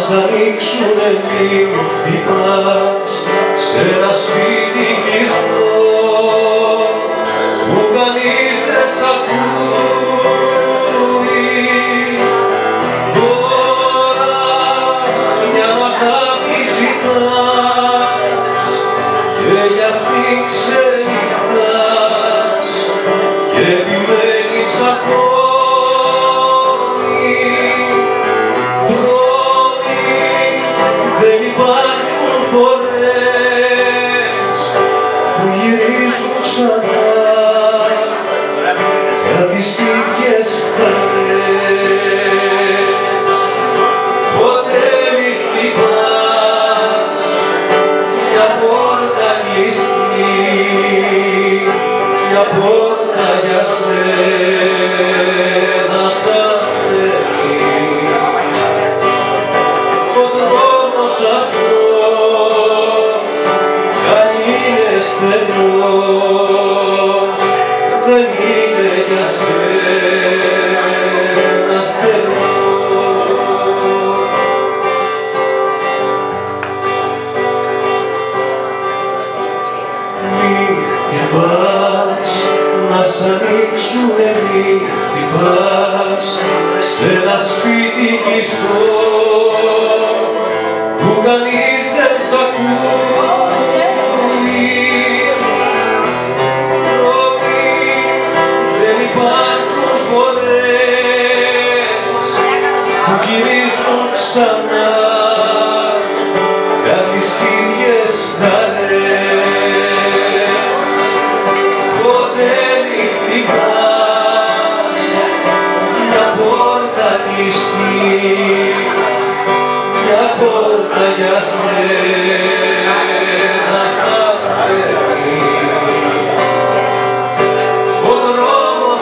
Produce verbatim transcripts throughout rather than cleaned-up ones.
σ' ανοίξουνε μη χτυπάς σε ένα σπίτι κλειστό που κανείς δεν σ' ακούει. Τώρα μια αγάπη ζητάς και για αυτή ξενυχτάς και επιμένεις ακόμα. Δεν υπάρχουν φορές που γυρίζουν ξανά για τις ίδιες χαρές. Ποτέ μη χτυπάς μια πόρτα κλειστή, μια πόρτα για σένα χαμένη. Ο δρόμος αυτός αν είναι στενός, δεν είναι για σένα στενός. Μη χτυπάς, να σ' ανοίξουνε μη χτυπάς σε ένα σπίτι κλειστό που κανείς δεν σ' ακούει. Δεν υπάρχουν φορές που γυρίζουν ξανά για τις ίδιες χαρές. Ποτέ μη χτυπάς μια πόρτα κλειστή, μια πόρτα για σένα χαμένη. Ο δρόμος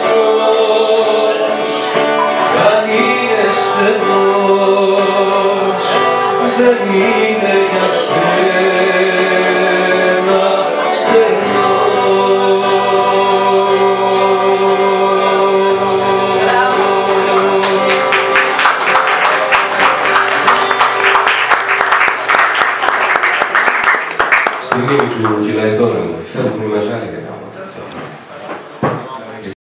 αυτός αν είναι στενός, δεν είναι για σένα στενός. Στη μνήμη του Γυλαϊδόνου, φεύγουν οι μεγάλοι.